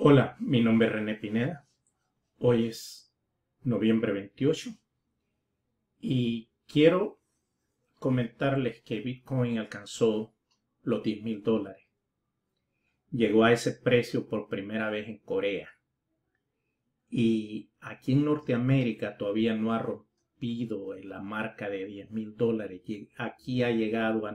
Hola, mi nombre es René Pineda. Hoy es noviembre 28 y quiero comentarles que Bitcoin alcanzó los $10,000. Llegó a ese precio por primera vez en Corea y aquí en Norteamérica todavía no ha rompido la marca de $10,000. Aquí ha llegado a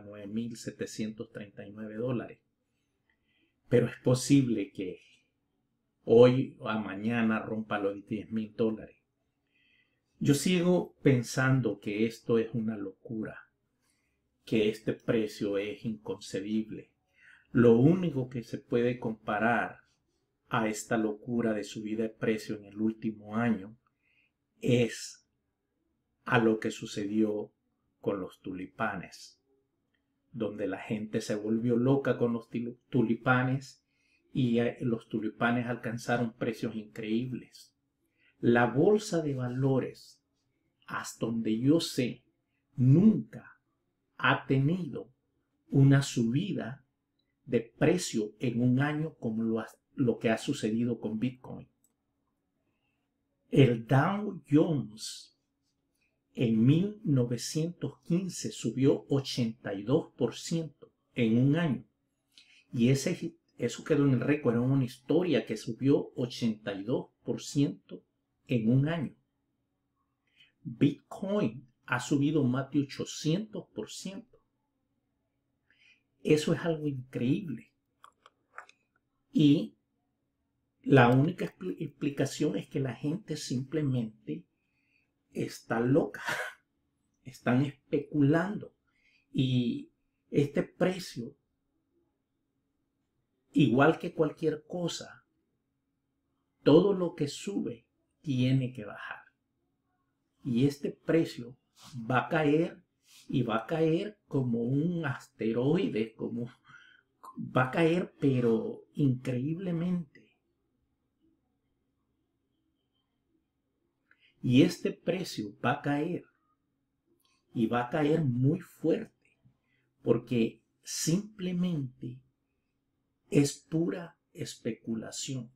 $9,739. Pero es posible que hoy o mañana rompa los $10,000. Yo sigo pensando que esto es una locura, que este precio es inconcebible. Lo único que se puede comparar a esta locura de subida de precio en el último año es a lo que sucedió con los tulipanes, donde la gente se volvió loca con los tulipanes y los tulipanes alcanzaron precios increíbles. La bolsa de valores, hasta donde yo sé, nunca ha tenido una subida de precio en un año como lo que ha sucedido con Bitcoin. El Dow Jones en 1915 subió 82% en un año. Y eso quedó en el récord, era una historia que subió 82% en un año. Bitcoin ha subido más de 800%. Eso es algo increíble. Y la única explicación es que la gente simplemente está loca. Están especulando. Y este precio, igual que cualquier cosa, todo lo que sube tiene que bajar. Y este precio va a caer y va a caer como un asteroide, va a caer pero increíblemente. Y este precio va a caer y va a caer muy fuerte porque simplemente es pura especulación.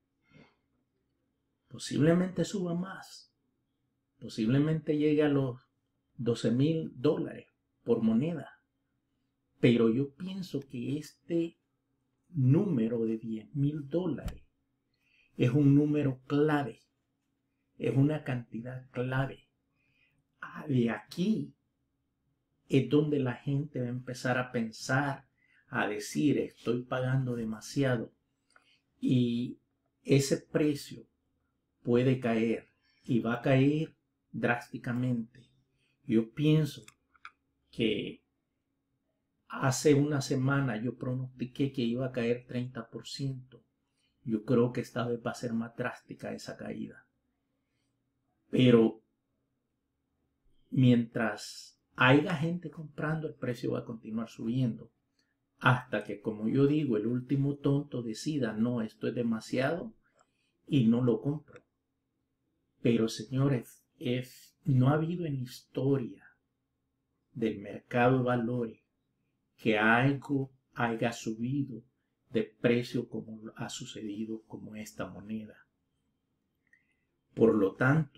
Posiblemente suba más, posiblemente llegue a los $12,000 por moneda. Pero yo pienso que este número de $10,000 es un número clave, es una cantidad clave. De aquí es donde la gente va a empezar a pensar, a decir, estoy pagando demasiado. Y ese precio puede caer y va a caer drásticamente. Yo pienso que hace una semana yo pronostiqué que iba a caer 30%. Yo creo que esta vez va a ser más drástica esa caída. Pero mientras haya gente comprando, el precio va a continuar subiendo. Hasta que, como yo digo, el último tonto decida, no, esto es demasiado y no lo compro. Pero señores, no ha habido en la historia del mercado de valores que algo haya subido de precio como ha sucedido como esta moneda. Por lo tanto,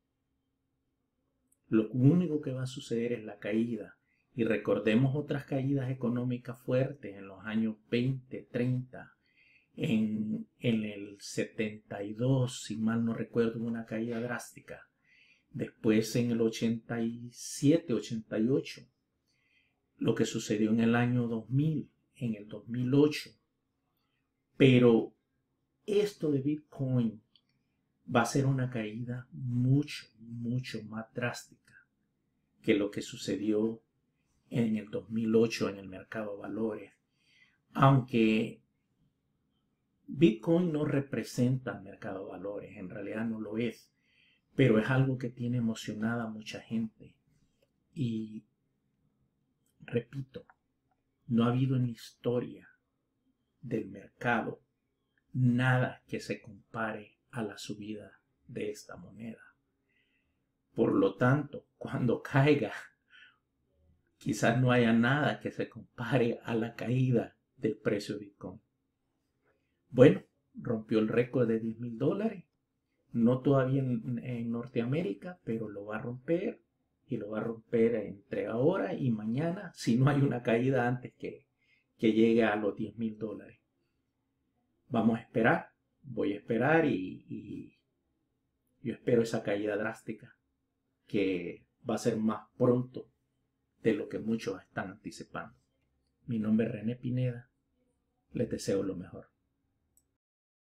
lo único que va a suceder es la caída. Y recordemos otras caídas económicas fuertes en los años 20, 30, en el 72, si mal no recuerdo, una caída drástica. Después en el 87, 88, lo que sucedió en el año 2000, en el 2008. Pero esto de Bitcoin va a ser una caída mucho, mucho más drástica que lo que sucedió en el 2008 en el mercado de valores. Aunque Bitcoin no representa el mercado de valores, en realidad no lo es, pero es algo que tiene emocionada a mucha gente. Y repito, no ha habido en la historia del mercado nada que se compare a la subida de esta moneda. Por lo tanto, cuando caiga, quizás no haya nada que se compare a la caída del precio de Bitcoin. Bueno, rompió el récord de $10,000. No todavía en Norteamérica, pero lo va a romper, y lo va a romper entre ahora y mañana, si no hay una caída antes que llegue a los $10,000. Vamos a esperar, voy a esperar, y yo espero esa caída drástica, que va a ser más pronto de lo que muchos están anticipando. Mi nombre es René Pineda, les deseo lo mejor.